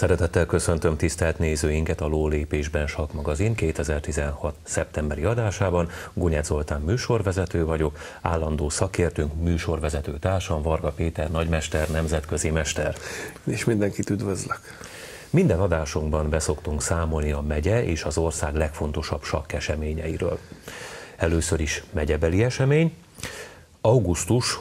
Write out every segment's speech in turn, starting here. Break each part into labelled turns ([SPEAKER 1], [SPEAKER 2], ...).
[SPEAKER 1] Szeretettel köszöntöm tisztelt nézőinket a Lólépésben Sakkmagazin 2016. szeptemberi adásában. Gunyec Zoltán műsorvezető vagyok, állandó szakértőnk, műsorvezető társam Varga Péter nagymester, nemzetközi mester.
[SPEAKER 2] És mindenkit üdvözlök!
[SPEAKER 1] Minden adásunkban beszoktunk számolni a megye és az ország legfontosabb sakkeseményeiről. Először is megyebeli esemény. Augusztus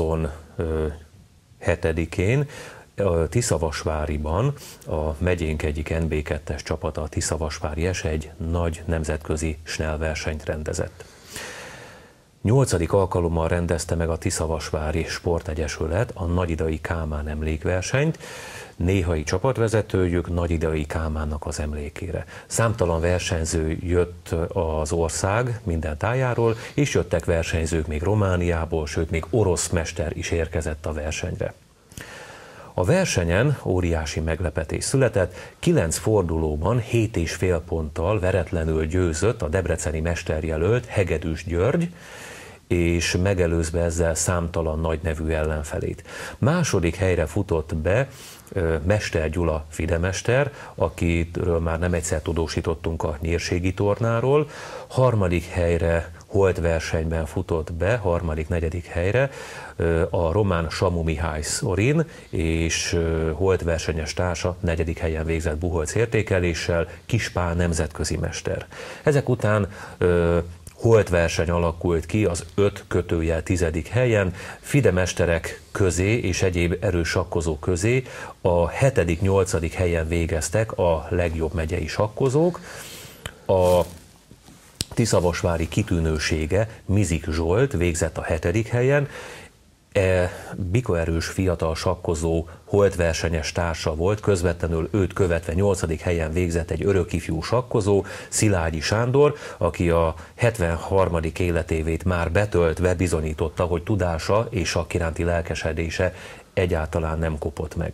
[SPEAKER 1] 27-én Tiszavasváriban a megyénk egyik NB2-es csapata, a Tiszavasvári S egy nagy nemzetközi snellversenyt rendezett. 8. alkalommal rendezte meg a Tiszavasvári Sportegyesület a Nagyidai Kálmán emlékversenyt, néhai csapatvezetőjük Nagyidai Kálmánnak az emlékére. Számtalan versenyző jött az ország minden tájáról, és jöttek versenyzők még Romániából, sőt még orosz mester is érkezett a versenyre. A versenyen óriási meglepetés született, 9 fordulóban 7,5 ponttal veretlenül győzött a debreceni mesterjelölt Hegedűs György, és megelőzve ezzel számtalan nagy nevű ellenfelét. Második helyre futott be Mester Gyula fidemester, akiről már nem egyszer tudósítottunk a nyírségi tornáról. Harmadik helyre holt versenyben futott be, harmadik-negyedik helyre a román Samu Mihály Szorin, és holt versenyes társa negyedik helyen végzett Buholc értékeléssel, Kispál nemzetközi mester. Ezek után holt verseny alakult ki az 5-10. helyen, fidemesterek közé és egyéb erős sakkozók közé a 7.-8. helyen végeztek a legjobb megyei sakkozók. A tiszavasvári kitűnősége Mizik Zsolt végzett a 7. helyen, bikaerős fiatal sakkozó holtversenyes társa volt, közvetlenül őt követve 8. helyen végzett egy örökifjú sakkozó, Szilágyi Sándor, aki a 73. életévét már betöltve bizonyította, hogy tudása és sakk iránti lelkesedése egyáltalán nem kopott meg.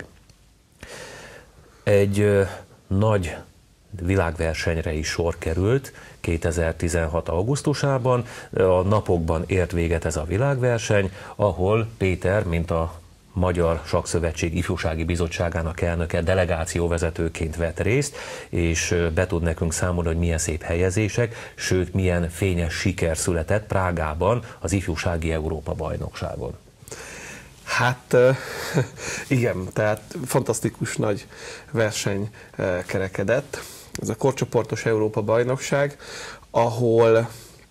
[SPEAKER 1] Egy nagy világversenyre is sor került 2016. augusztusában. A napokban ért véget ez a világverseny, ahol Péter, mint a Magyar Sakkszövetség Ifjúsági Bizottságának elnöke, delegációvezetőként vett részt, és be tud nekünk számolni, hogy milyen szép helyezések, sőt milyen fényes siker született Prágában az Ifjúsági Európa-bajnokságon.
[SPEAKER 2] Hát igen, tehát fantasztikus nagy verseny kerekedett. Ez a korcsoportos Európa-bajnokság, ahol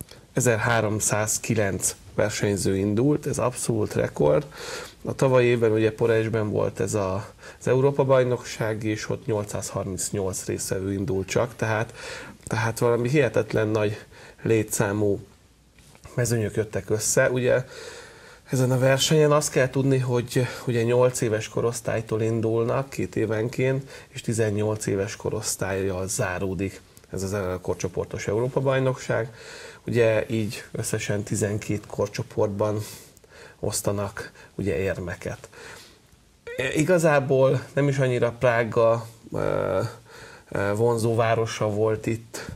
[SPEAKER 2] 1309 versenyző indult, ez abszolút rekord. A tavalyi évben ugye Porejsben volt ez az Európa-bajnokság, és ott 838 résztvevő indult csak, tehát valami hihetetlen nagy létszámú mezőnyök jöttek össze. Ugye ezen a versenyen azt kell tudni, hogy ugye 8 éves korosztálytól indulnak 2 évenként, és 18 éves korosztállyal záródik ez az korcsoportos Európa-bajnokság. Ugye így összesen 12 korcsoportban osztanak ugye érmeket. Igazából nem is annyira Prága vonzóvárosa volt itt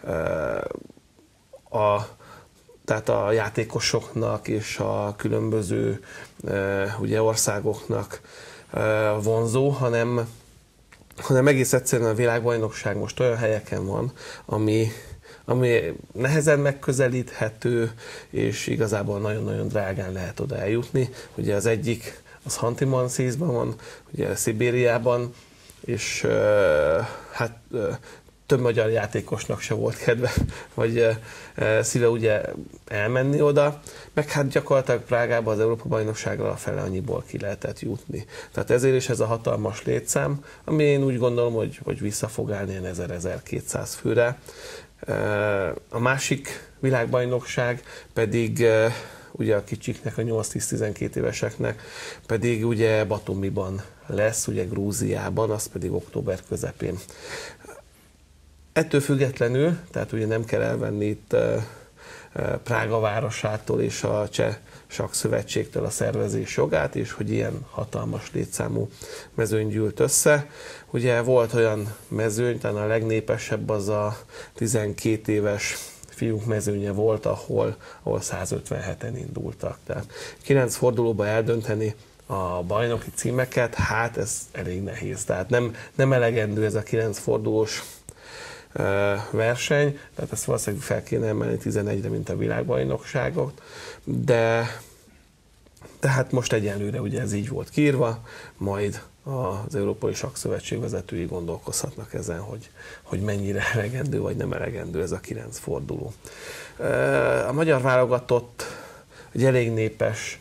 [SPEAKER 2] tehát a játékosoknak és a különböző ugye országoknak vonzó, hanem egész egyszerűen a világbajnokság most olyan helyeken van, ami nehezen megközelíthető, és igazából nagyon-nagyon drágán lehet oda eljutni. Ugye az egyik az Hanti-Mansijskban van, ugye Szibériában, és hát több magyar játékosnak se volt kedve, vagy szíve ugye elmenni oda, meg hát gyakorlatilag Prágában az Európa-bajnokságra a fele annyiból ki lehetett jutni. Tehát ezért is ez a hatalmas létszám, ami én úgy gondolom, hogy vissza fog állni ilyen 1000-1200 főre. A másik világbajnokság pedig ugye a kicsiknek, a 8-10-12 éveseknek pedig ugye Batumiban lesz, ugye Grúziában, az pedig október közepén. Ettől függetlenül, tehát ugye nem kell elvenni itt Prága városától és a Cseh Sakkszövetségtől a szervezés jogát, és hogy ilyen hatalmas létszámú mezőny gyűlt össze. Ugye volt olyan mezőny, talán a legnépesebb az a 12 éves fiúk mezőnye volt, ahol 157-en indultak. Tehát 9 fordulóba eldönteni a bajnoki címeket, hát ez elég nehéz. Tehát nem elegendő ez a 9 fordulós verseny, tehát ezt valószínűleg fel kéne emelni 11-re, mint a világbajnokságot, de hát most egyenlőre ugye ez így volt kiírva, majd az Európai Sakkszövetség vezetői gondolkozhatnak ezen, hogy mennyire elegendő vagy nem elegendő ez a 9 forduló. A magyar válogatott egy elég népes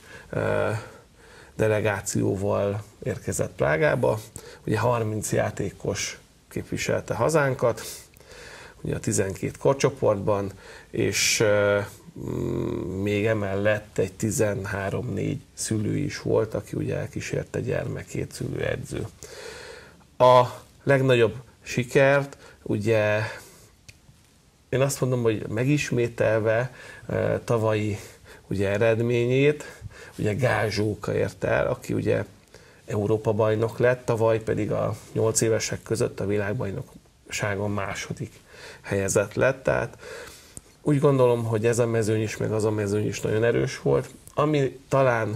[SPEAKER 2] delegációval érkezett Prágába, ugye 30 játékos képviselte hazánkat, ugye a 12 korcsoportban, és még emellett egy 13-4 szülő is volt, aki ugye elkísérte gyermekét, szülőedző. A legnagyobb sikert, ugye én azt mondom, hogy megismételve tavalyi ugye eredményét, ugye Gál Zsóka ért el, aki ugye Európa-bajnok lett, tavaly pedig a 8 évesek között a világbajnokságon második helyezett lett, tehát úgy gondolom, hogy ez a mezőny is, meg az a mezőny is nagyon erős volt. Ami talán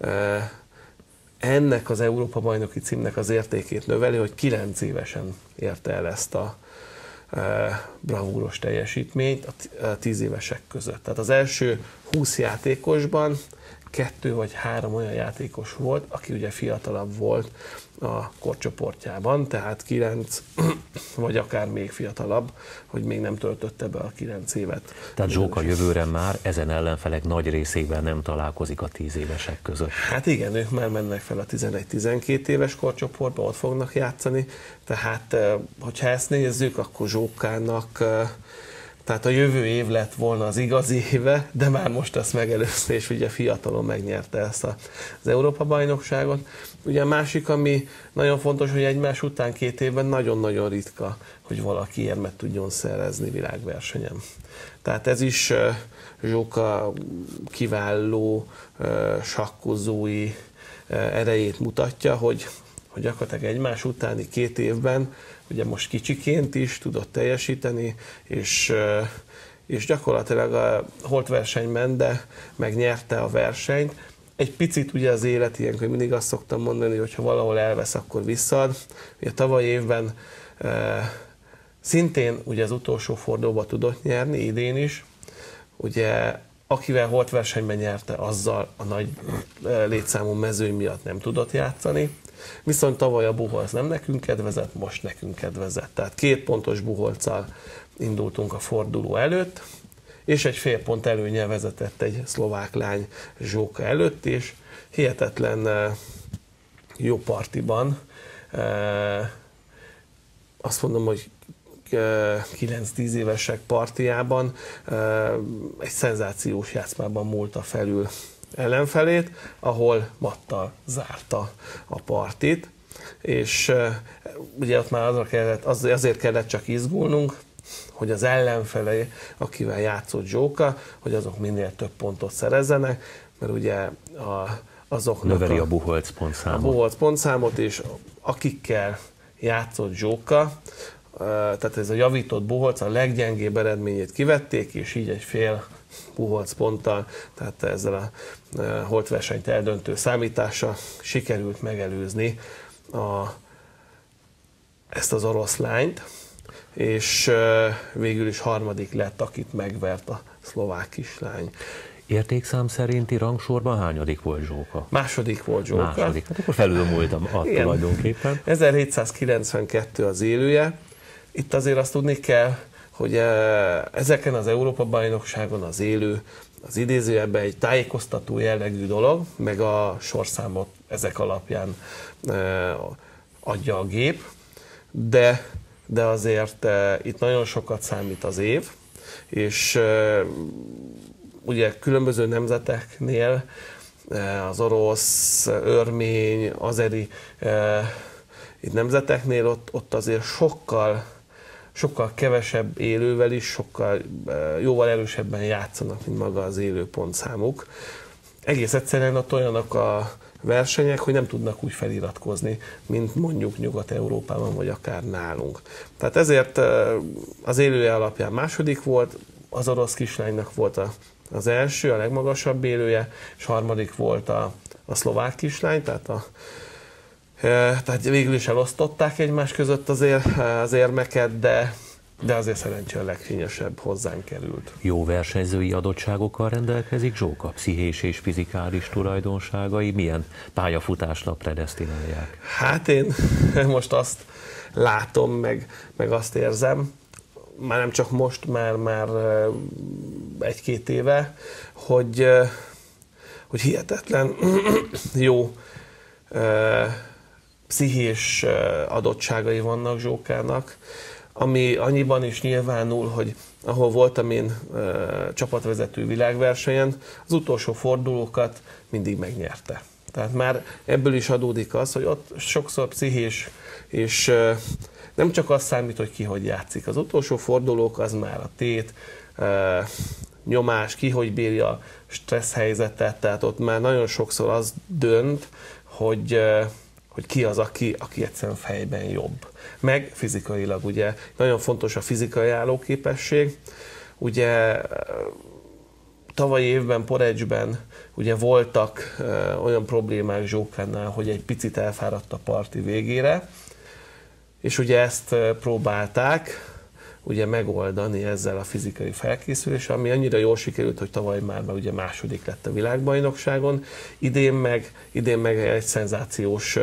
[SPEAKER 2] ennek az Európa-bajnoki címnek az értékét növeli, hogy 9 évesen érte el ezt a bravúros teljesítményt a 10 évesek között. Tehát az első 20 játékosban 2 vagy 3 olyan játékos volt, aki ugye fiatalabb volt a korcsoportjában, tehát 9 vagy akár még fiatalabb, hogy még nem töltötte be a 9 évet.
[SPEAKER 1] Tehát Zsóka jövőre már ezen ellenfelek nagy részében nem találkozik a 10 évesek között.
[SPEAKER 2] Hát igen, ők már mennek fel a 11-12 éves korcsoportba, ott fognak játszani, tehát hogyha ezt nézzük, akkor Zsókának tehát a jövő év lett volna az igazi éve, de már most ezt megelőzte, és ugye fiatalon megnyerte ezt az Európa-bajnokságot. Ugye a másik, ami nagyon fontos, hogy egymás után 2 évben nagyon-nagyon ritka, hogy valaki érmet tudjon szerezni világversenyen. Tehát ez is Zsóka kiváló sakkozói erejét mutatja, hogy gyakorlatilag egymás utáni 2 évben, ugye most kicsiként is tudott teljesíteni, és gyakorlatilag a holtversenyben, de megnyerte a versenyt. Egy picit ugye az élet ilyenkor, mindig azt szoktam mondani, hogy ha valahol elvesz, akkor visszaad. Ugye tavaly évben szintén ugye az utolsó fordulóba tudott nyerni, idén is. Ugye akivel holtversenyben nyerte, azzal a nagy létszámú mezőny miatt nem tudott játszani. Viszont tavaly a Buholc nem nekünk kedvezett, most nekünk kedvezett. Tehát 2 pontos Buholccal indultunk a forduló előtt, és egy fél pont előnnyel vezetett egy szlovák lány Zsóka előtt, és hihetetlen jó partiban, azt mondom, hogy 9-10 évesek partiában egy szenzációs játszmában múlta felül ellenfelét, ahol mattal zárta a partit, és ugye ott már azért kellett csak izgulnunk, hogy az ellenfele, akivel játszott Zsóka, hogy azok minél több pontot szerezzenek, mert ugye azoknak
[SPEAKER 1] növeli a Buholc pontszámot.
[SPEAKER 2] A Buholc pontszámot, és akikkel játszott Zsóka, tehát ez a javított Buholc a leggyengébb eredményét kivették, és így egy fél Buholc ponttal, tehát ezzel a holtversenyt eldöntő számítással sikerült megelőzni ezt az oroszlányt, és végül is harmadik lett, akit megvert a szlovák kislány.
[SPEAKER 1] Értékszám szerinti rangsorban hányadik volt Zsóka?
[SPEAKER 2] Második volt Zsóka.
[SPEAKER 1] Második, hát akkor felülmúltam tulajdonképpen.
[SPEAKER 2] 1792 az élője. Itt azért azt tudni kell, hogy ezeken az Európa-bajnokságon az élő, az idézőjelben egy tájékoztató jellegű dolog, meg a sorszámot ezek alapján adja a gép, de azért itt nagyon sokat számít az év, és ugye különböző nemzeteknél az orosz, örmény, azeri itt nemzeteknél ott azért sokkal kevesebb élővel is, jóval erősebben játszanak, mint maga az élő pontszámuk. Egész egyszerűen ott olyanok a versenyek, hogy nem tudnak úgy feliratkozni, mint mondjuk Nyugat-Európában, vagy akár nálunk. Tehát ezért az élője alapján második volt, az orosz kislánynak volt az első, a legmagasabb élője, és harmadik volt a szlovák kislány, tehát végül is elosztották egymás között az érmeket, de azért szerencsére a legfényesebb hozzánk került.
[SPEAKER 1] Jó versenyzői adottságokkal rendelkezik Zsóka? Pszichés és fizikális tulajdonságai milyen pályafutásra predesztinálják?
[SPEAKER 2] Hát én most azt látom, meg azt érzem, már nem csak most, már egy-két éve, hogy hihetetlen jó pszichés adottságai vannak Zsókának, ami annyiban is nyilvánul, hogy ahol voltam én csapatvezető világversenyen, az utolsó fordulókat mindig megnyerte. Tehát már ebből is adódik az, hogy ott sokszor pszichés, és nem csak az számít, hogy ki hogy játszik. Az utolsó fordulók az már a tét, nyomás, ki hogy bírja a stressz helyzetet, tehát ott már nagyon sokszor az dönt, hogy ki az, aki egyszerűen fejben jobb. Meg fizikailag ugye nagyon fontos a fizikai állóképesség. Ugye tavalyi évben Porečben ugye voltak olyan problémák Zsókánál, hogy egy picit elfáradt a parti végére, és ugye ezt próbálták ugye megoldani ezzel a fizikai felkészüléssel, ami annyira jól sikerült, hogy tavaly már ugye második lett a világbajnokságon, idén meg egy szenzációs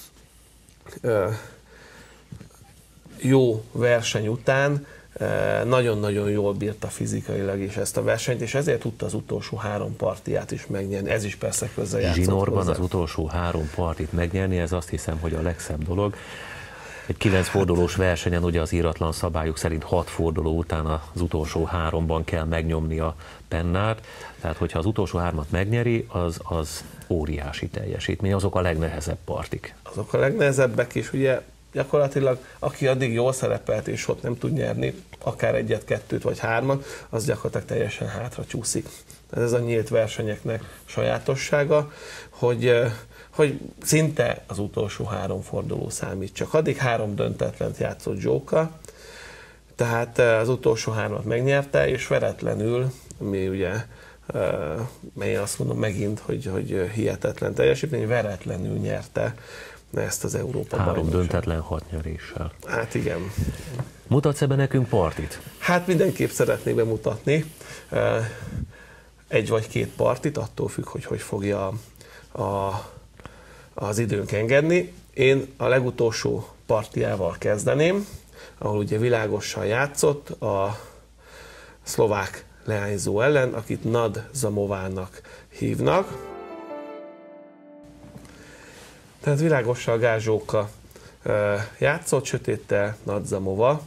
[SPEAKER 2] jó verseny után nagyon-nagyon jól bírta fizikailag is ezt a versenyt, és ezért tudta az utolsó 3 partiját is megnyerni. Ez is persze közrejátszott
[SPEAKER 1] Zsinórban
[SPEAKER 2] hozzá.
[SPEAKER 1] az utolsó 3 partit megnyerni, ez azt hiszem, hogy a legszebb dolog. Egy 9 fordulós versenyen ugye az íratlan szabályok szerint 6 forduló után az utolsó 3-ban kell megnyomni a pennát, tehát hogyha az utolsó 3-at megnyeri, az óriási teljesítmény, azok a legnehezebb partik.
[SPEAKER 2] Azok a legnehezebbek is, ugye gyakorlatilag aki addig jól szerepelt és ott nem tud nyerni, akár 1, 2 vagy 3, az gyakorlatilag teljesen hátra csúszik. Ez a nyílt versenyeknek sajátossága, hogy szinte az utolsó 3 forduló számít. Csak addig 3 döntetlent játszott Zsóka, tehát az utolsó 3-at megnyerte, és veretlenül, ami ugye, én azt mondom megint, hogy hihetetlen teljesítmény, veretlenül nyerte ezt az Európa bajnokságot.
[SPEAKER 1] 3 döntetlen 6 nyeréssel.
[SPEAKER 2] Hát igen.
[SPEAKER 1] Mutatsz be nekünk partit?
[SPEAKER 2] Hát mindenképp szeretnék bemutatni 1 vagy 2 partit, attól függ, hogy fogja az időnk engedni. Én a legutolsó partiával kezdeném, ahol ugye világosan játszott a szlovák leányzó ellen, akit Nad Zamovának hívnak. Tehát világosan Gázsóka játszott, sötéttel Nad Zamova.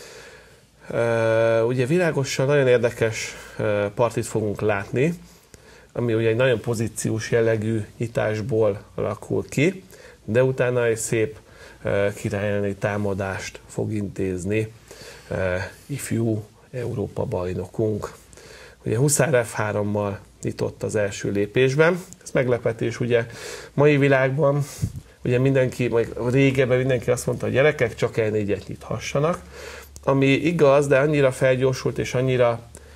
[SPEAKER 2] Ugye világosan nagyon érdekes partit fogunk látni, ami ugye egy nagyon pozíciós jellegű nyitásból alakul ki, de utána egy szép királyelni támadást fog intézni ifjú Európa bajnokunk. Ugye Huszár F3-mal nyitott az első lépésben. Ez meglepetés, ugye mai világban, ugye régebben mindenki azt mondta, hogy gyerekek csak E4-et nyithassanak, ami igaz, de annyira felgyorsult és annyira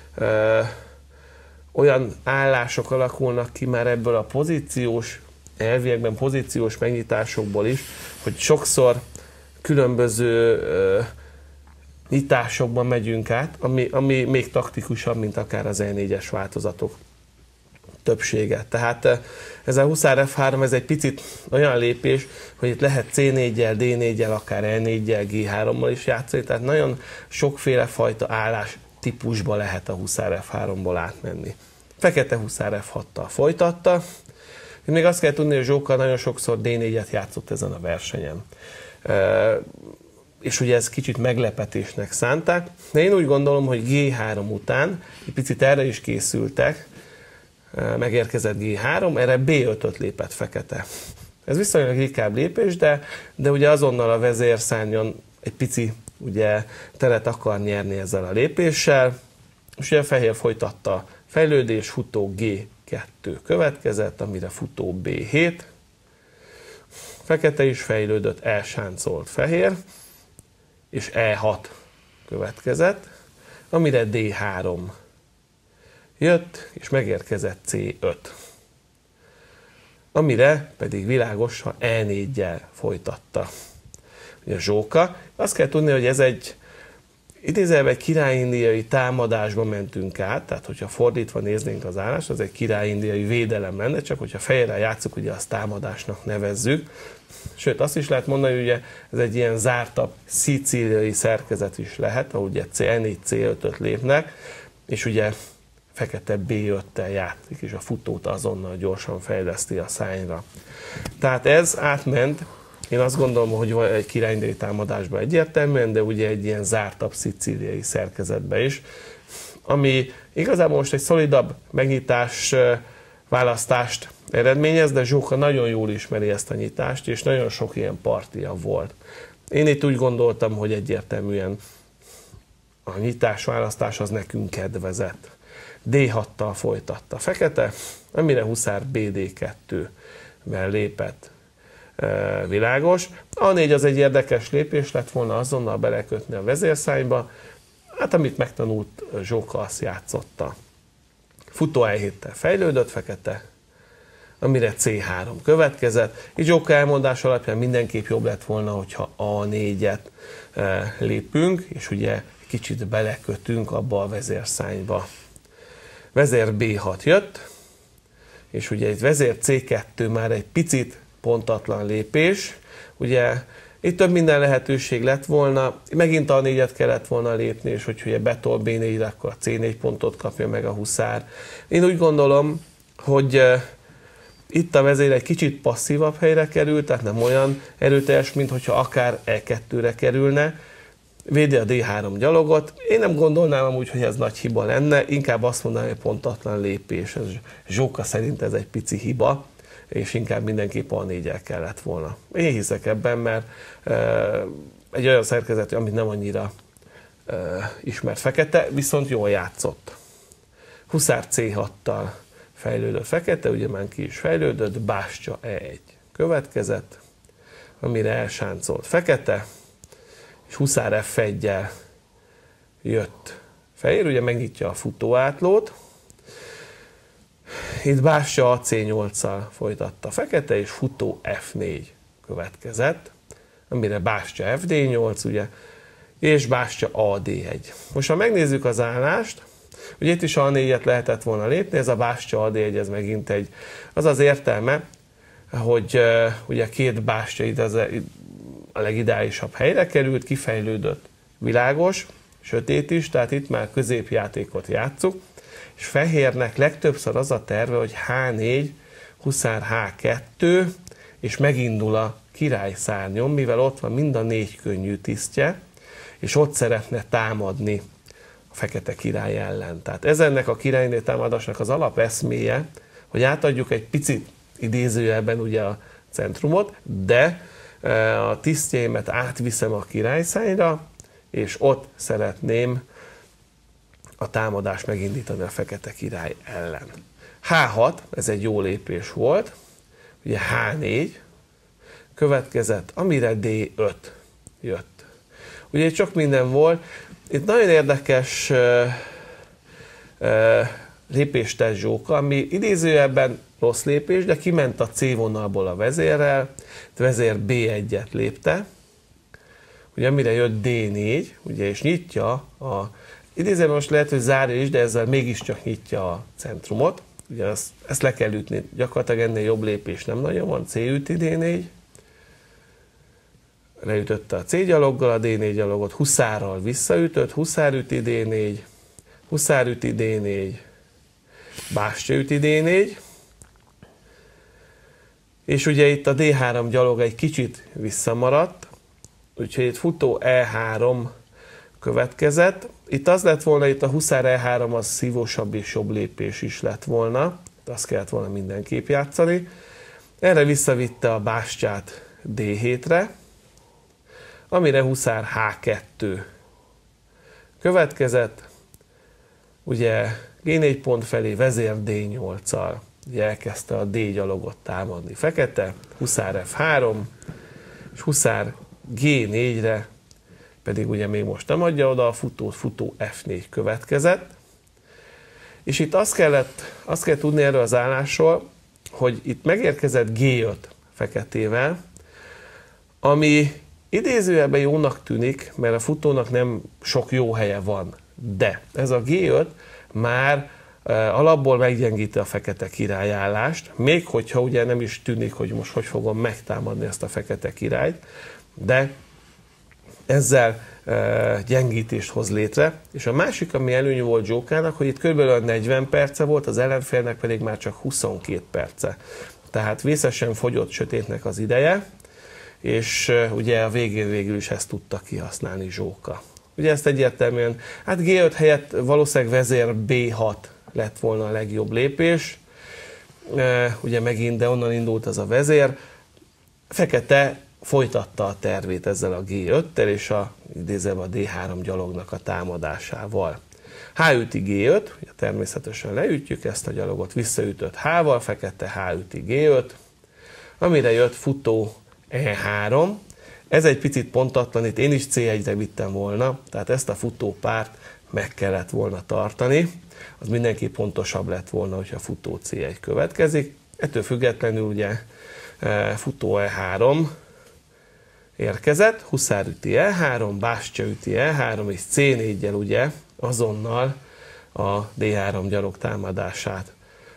[SPEAKER 2] olyan állások alakulnak ki már ebből a elviekben pozíciós megnyitásokból is, hogy sokszor különböző nyitásokban megyünk át, ami még taktikusabb, mint akár az E4-es változatok többsége. Tehát ez a Huszár F3, ez egy picit olyan lépés, hogy itt lehet C4-jel, D4-jel, akár E4-jel, G3-mal is játszani, tehát nagyon sokféle fajta állás típusba lehet a Huszár F3-ból átmenni. Fekete Huszár F6-tal folytatta. Még azt kell tudni, hogy Zsóka nagyon sokszor D4-et játszott ezen a versenyen. És ugye ez kicsit meglepetésnek szánták, de én úgy gondolom, hogy G3 után egy picit erre is készültek, megérkezett G3, erre B5-öt lépett Fekete. Ez viszonylag ritkább lépés, de ugye azonnal a vezérszárnyon egy pici ugye, teret akar nyerni ezzel a lépéssel, és ugye a Fehér folytatta a fejlődés, futó G2 következett, amire futó B7, Fekete is fejlődött, elsáncolt Fehér, és E6 következett, amire D3 jött, és megérkezett C5. Amire pedig Világos a E4-jel folytatta. Ugye Zsóka. Azt kell tudni, hogy ez egy idézőjelben egy királyindiai támadásba mentünk át, tehát hogyha fordítva néznénk az állást, az egy királyindiai védelem lenne, csak hogyha fejjel játsszuk, ugye azt támadásnak nevezzük. Sőt, azt is lehet mondani, hogy ugye ez egy ilyen zártabb szicíliai szerkezet is lehet, ahol ugye C4, C5-öt lépnek, és ugye fekete B5-tel játszik, és a futót azonnal gyorsan fejleszti a szányra. Tehát ez átment, én azt gondolom, hogy egy királyindiai támadásban egyértelműen, de ugye egy ilyen zártabb szicíliai szerkezetbe is, ami igazából most egy szolidabb megnyitás választást eredményez, de Zsóka nagyon jól ismeri ezt a nyitást, és nagyon sok ilyen partia volt. Én itt úgy gondoltam, hogy egyértelműen a nyitás választás az nekünk kedvezett. D6-tal folytatta fekete, amire huszár BD2-vel lépett Világos. A4 az egy érdekes lépés lett volna azonnal belekötni a vezérszányba, hát amit megtanult Zsóka, azt játszotta. Futó E7-tel fejlődött fekete, amire C3 következett. Így Zsóka elmondás alapján mindenképp jobb lett volna, hogyha A4-et lépünk, és ugye kicsit belekötünk abba a vezérszányba. Vezér B6 jött, és ugye egy vezér C2 már egy picit pontatlan lépés. Ugye itt több minden lehetőség lett volna, megint A4-et kellett volna lépni, és hogy ugye betol B4-re, akkor a C4 pontot kapja meg a huszár. Én úgy gondolom, hogy itt a vezér egy kicsit passzívabb helyre került, tehát nem olyan erőteljes, mint hogyha akár E2-re kerülne. Védi a D3 gyalogot. Én nem gondolnám amúgy, hogy ez nagy hiba lenne, inkább azt mondanám, hogy pontatlan lépés. Zsóka szerint ez egy pici hiba, és inkább mindenképp A4-el kellett volna. Én hiszek ebben, mert egy olyan szerkezet, amit nem annyira ismert fekete, viszont jól játszott. Huszár C6-tal fejlődött fekete, ugye már ki is fejlődött, bástya E1 következett, amire elsáncolt fekete, és huszár F1-jel jött fehér, ugye megnyitja a futóátlót. Itt bástya AC8-szal folytatta fekete, és futó F4 következett, amire bástya FD8, ugye, és bástya AD1. Most ha megnézzük az állást, ugye itt is A4-et lehetett volna lépni, ez a bástya AD1, ez megint egy, az értelme, hogy ugye két bástya itt a legideálisabb helyre került, kifejlődött Világos, sötét is, tehát itt már középjátékot játszuk, és fehérnek legtöbbször az a terve, hogy H4, huszár H2, és megindul a királyszárnyon, mivel ott van mind a 4 könnyű tisztje, és ott szeretne támadni a fekete király ellen. Tehát ez ennek a királyné támadásnak az alapeszméje, hogy átadjuk egy picit idézőjelben ugye a centrumot, de a tisztjeimet átviszem a királyszányra, és ott szeretném a támadást megindítani a fekete király ellen. H6, ez egy jó lépés volt, ugye H4 következett, amire D5 jött. Ugye itt sok minden volt, itt nagyon érdekes lépést tett Zsóka, ami idézőjelben rossz lépés, de kiment a C vonalból a vezérrel, vezér B1-et lépte, ugye amire jött D4, ugye, és nyitja a, idézőjelben most lehet, hogy zárja is, de ezzel mégiscsak nyitja a centrumot, ugye ezt le kell ütni, gyakorlatilag ennél jobb lépés nem nagyon van, C üti D4, leütötte a C gyaloggal a D4 gyalogot, huszárral visszaütött, huszár üti D4, huszár üti D4, bástya üti D4, és ugye itt a D3 gyalog egy kicsit visszamaradt, úgyhogy itt futó E3 következett. Itt az lett volna, itt a huszár E3 az szívósabb és jobb lépés is lett volna, azt kellett volna mindenképp játszani. Erre visszavitte a bástyát D7-re, amire huszár H2 következett, ugye G4 pont felé vezér D8-al elkezdte a D gyalogot támadni fekete, huszár F3, és huszár G4-re pedig ugye még most nem adja oda a futót, futó F4 következett, És itt azt kell tudni erről az állásról, hogy itt megérkezett G5 feketével, ami idézőjelben jónak tűnik, mert a futónak nem sok jó helye van. De ez a G5 már alapból meggyengíti a fekete királyállást, még hogyha ugye nem is tűnik, hogy most hogy fogom megtámadni ezt a fekete királyt, de ezzel gyengítést hoz létre. És a másik, ami előny volt Zsókának, hogy itt kb. 40 perce volt, az ellenfélnek pedig már csak 22 perce. Tehát vészesen fogyott sötétnek az ideje, és ugye a végén végül is ezt tudta kihasználni Zsóka. Ugye ezt egyértelműen, hát G5 helyett valószínűleg vezér B6 lett volna a legjobb lépés, ugye megint, de onnan indult az a vezér. Fekete folytatta a tervét ezzel a G5-tel és idézőben a D3 gyalognak a támadásával. H üti G5, ugye természetesen leütjük ezt a gyalogot, visszaütött H-val, fekete H üti G5, amire jött futó E3. Ez egy picit pontatlan, itt én is C1-re vittem volna, tehát ezt a futópárt meg kellett volna tartani. Az mindenki pontosabb lett volna, hogyha futó C1 következik. Ettől függetlenül ugye futó E3 érkezett, huszár üti E3, bástya üti E3, és C4-jel ugye azonnal a D3 gyalog támadását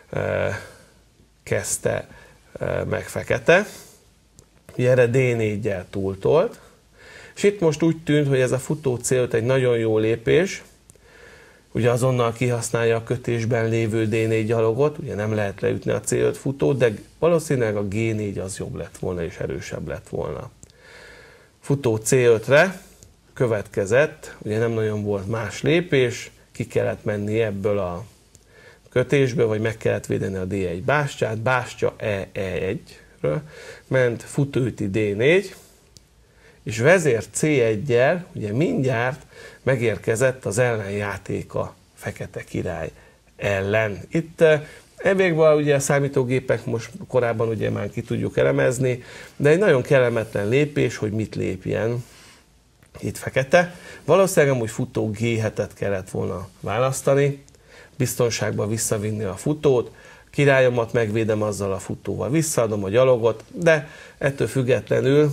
[SPEAKER 2] kezdte meg fekete. Ugye erre D4-jel túltolt, és itt most úgy tűnt, hogy ez a futó C5 egy nagyon jó lépés, ugye azonnal kihasználja a kötésben lévő D4 gyalogot, ugye nem lehet leütni a C5 futót, de valószínűleg a G4 az jobb lett volna és erősebb lett volna. Futó C5-re következett, ugye nem nagyon volt más lépés, ki kellett menni ebből a kötésből, vagy meg kellett védeni a D1 bástyát, bástya E1-ről, ment futó üti D4, és vezér C1-jel ugye mindjárt megérkezett az ellenjáték a fekete király ellen. Itt ebékben ugye a számítógépek most korábban ugye már ki tudjuk elemezni, de egy nagyon kellemetlen lépés, hogy mit lépjen itt fekete. Valószínűleg amúgy futó G7-et kellett volna választani, biztonságban visszavinni a futót, királyomat megvédem azzal a futóval, visszaadom a gyalogot, de ettől függetlenül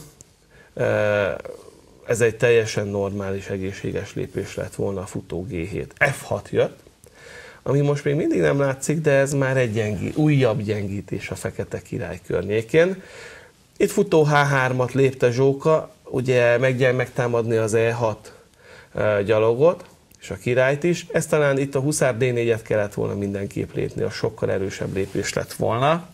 [SPEAKER 2] ez egy teljesen normális, egészséges lépés lett volna a futó G7. F6 jött, ami most még mindig nem látszik, de ez már egy újabb gyengítés a fekete király környékén. Itt futó H3-at lépte Zsóka, ugye megtámadni az E6 gyalogot, és a királyt is. Ez talán itt a huszár D4-et kellett volna mindenképp lépni, a sokkal erősebb lépés lett volna.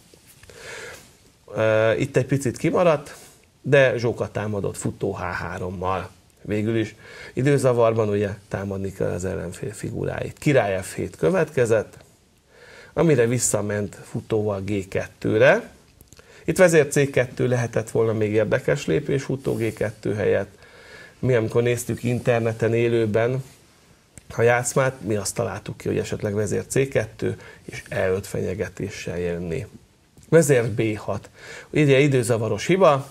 [SPEAKER 2] Itt egy picit kimaradt, de Zsóka támadott futó H3-mal. Végül is időzavarban ugye támadni kell az ellenfél figuráit. Király F7 következett, amire visszament futóval G2-re. Itt vezér C2 lehetett volna még érdekes lépés futó G2 helyett. Mi amikor néztük interneten élőben a játszmát, mi azt találtuk ki, hogy esetleg vezér C2 és E5 fenyegetéssel jönni. Vezér B6. Ugye időzavaros hiba.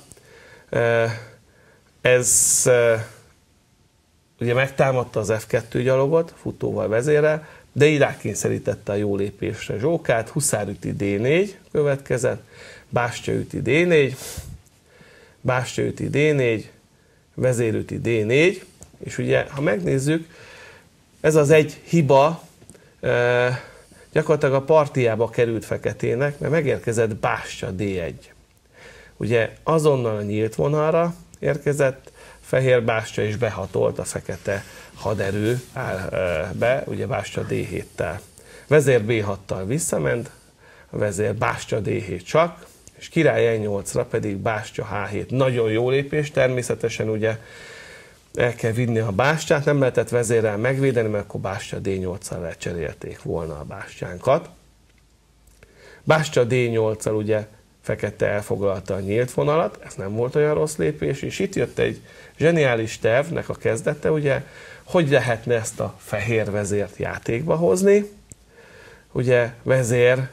[SPEAKER 2] Ez ugye megtámadta az F2 gyalogot futóval vezérrel, de így rákényszerítette a jó lépésre Zsókát. Huszár üti D4 következett, bástya üti D4, bástya üti D4, vezér üti D4, és ugye, ha megnézzük, ez az egy hiba gyakorlatilag a partiába került feketének, mert megérkezett bástya D1. Ugye azonnal a nyílt vonalra érkezett, fehér bástya is behatolt a fekete haderő be, ugye bástya D7-tel. Vezér B6-tal visszament, a vezér bástya D7 csak, és király E8-ra pedig bástya H7. Nagyon jó lépés, természetesen ugye el kell vinni a bástyát, nem lehetett vezérrel megvédeni, mert akkor bástya D8-al lecserélték volna a bástyánkat. Bástya D8-al ugye fekete elfoglalta a nyílt vonalat, ez nem volt olyan rossz lépés, és itt jött egy zseniális tervnek a kezdete, ugye, hogy lehetne ezt a fehér vezért játékba hozni. Ugye vezér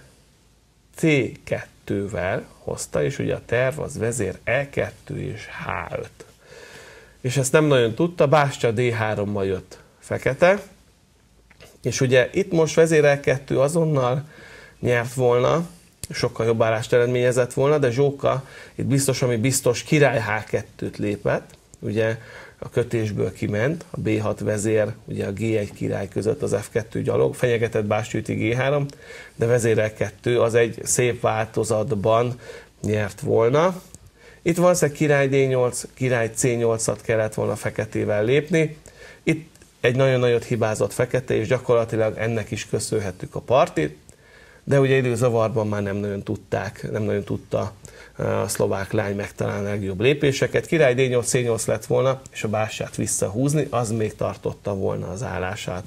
[SPEAKER 2] C2-vel hozta, és ugye a terv az vezér E2 és H5. És ezt nem nagyon tudta, bástya D3-mal jött fekete, És ugye itt most vezérel 2 azonnal nyert volna, sokkal jobb állást eredményezett volna, de Zsóka itt biztos, ami biztos, király H2-t lépett, ugye a kötésből kiment, a B6 vezér, ugye a G1 király között az F2 gyalog, fenyegetett bástyűti G3, de vezérel 2 az egy szép változatban nyert volna. Itt valószínűleg király D8, király C8-at kellett volna feketével lépni. Itt egy nagyon nagyot hibázott fekete, és gyakorlatilag ennek is köszönhettük a partit, de ugye időzavarban már nem nagyon tudta a szlovák lány megtalálni a legjobb lépéseket. Király D8, C8 lett volna, és a bástyát visszahúzni, az még tartotta volna az állását.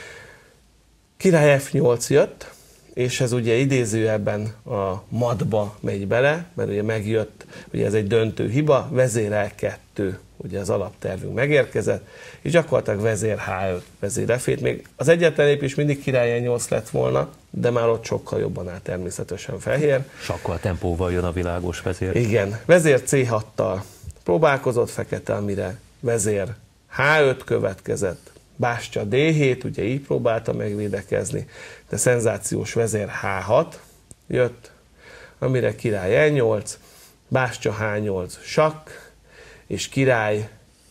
[SPEAKER 2] Király F8 jött, és ez ugye idézőjelben a madba megy bele, mert ugye megjött, ugye ez egy döntő hiba, vezér L2, ugye az alaptervünk megérkezett, és gyakorlatilag vezér H5, vezér F7, még az egyetlen lépés mindig király E8 lett volna, de már ott sokkal jobban áll természetesen fehér.
[SPEAKER 1] Sakkal tempóval jön a világos vezér.
[SPEAKER 2] Igen, vezér C6-tal próbálkozott fekete, amire vezér H5 következett, bástya D7, ugye így próbálta megvédekezni, de szenzációs vezér H6 jött, amire király E8, bástya H8 sakk, és király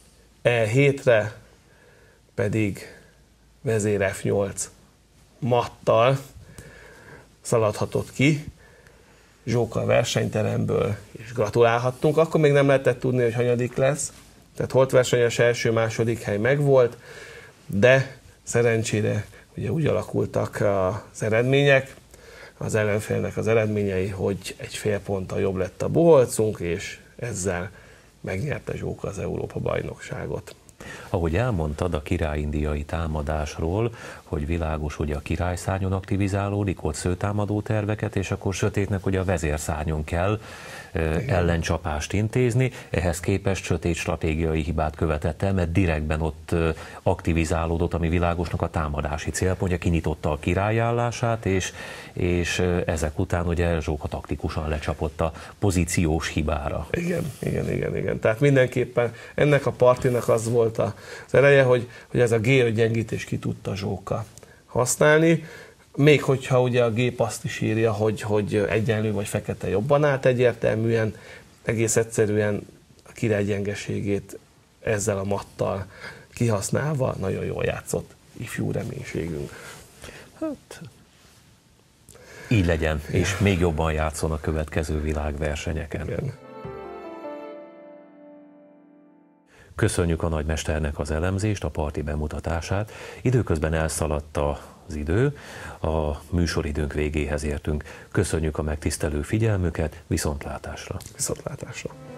[SPEAKER 2] E7-re pedig vezér F8 mattal szaladhatott ki Zsóka a versenyteremből, és gratulálhattunk. Akkor még nem lehetett tudni, hogy hanyadik lesz, tehát holtversenyes első-második hely megvolt, de szerencsére ugye úgy alakultak az eredmények, az ellenfélnek az eredményei, hogy egy fél ponttal jobb lett a boholcunk, és ezzel megnyerte Zsóka az Európa-bajnokságot.
[SPEAKER 1] Ahogy elmondtad a király-indiai támadásról, hogy világos, hogy a királyszárnyon aktivizálódik, ott szőtámadó terveket, és akkor sötétnek ugye a vezérszárnyon kell ellencsapást intézni. Ehhez képest sötét stratégiai hibát követett el, mert direktben ott aktivizálódott, ami világosnak a támadási célpontja, kinyitotta a királyállását, és ezek után ugye Zsóka taktikusan lecsapott a pozíciós hibára.
[SPEAKER 2] Igen. Tehát mindenképpen ennek a partinak az volt az ereje, hogy ez a G5 gyengítés ki tudta Zsóka használni. Még hogyha ugye a gép azt is írja, hogy egyenlő vagy fekete jobban állt, egyértelműen, egész egyszerűen a király gyengeségét ezzel a mattal kihasználva nagyon jól játszott ifjú reménységünk.
[SPEAKER 1] Hát, így legyen, és még jobban játszon a következő világversenyeken.
[SPEAKER 2] Igen.
[SPEAKER 1] Köszönjük a nagymesternek az elemzést, a parti bemutatását. Időközben elszaladt az idő, a műsoridőnk végéhez értünk. Köszönjük a megtisztelő figyelmüket, viszontlátásra!
[SPEAKER 2] Viszontlátásra!